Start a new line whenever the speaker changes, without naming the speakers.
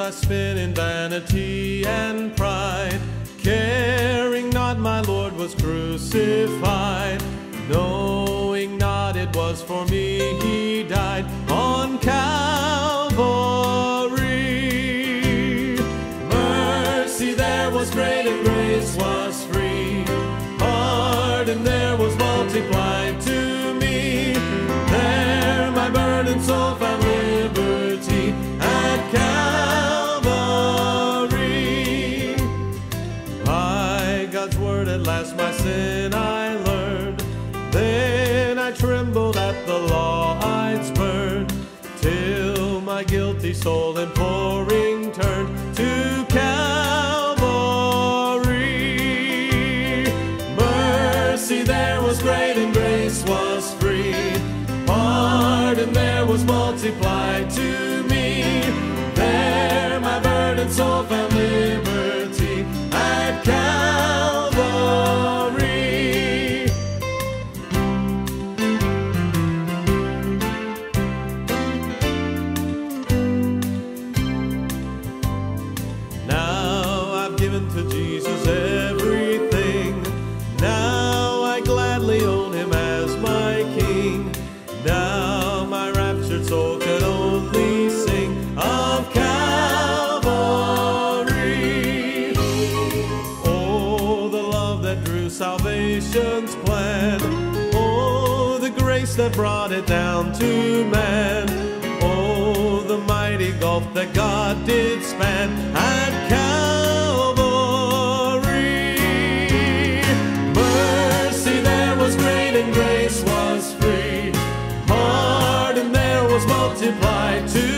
I spent in vanity and pride, caring not my Lord was crucified, knowing not it was for me He died on Calvary. Mercy there was great and grace was free, pardon there was multiplied to me. There my burdened soul found liberty at Calvary. By God's word at last my sin I learned, then I trembled at the law I'd spurned, till my guilty soul imploring turned to Calvary. Mercy there was great and grace was free, pardon there was multiplied to me. There my burdened soul found liberty at Calvary. Now I've given to Jesus everything, now I gladly own Him as my King. Now my raptured soul can only sing of Calvary. Oh, the love that drew salvation's plan, oh, the grace that brought it down to man, oh, the mighty gulf that God did span at Calvary. Mercy there was great and grace was free, pardon there was multiplied to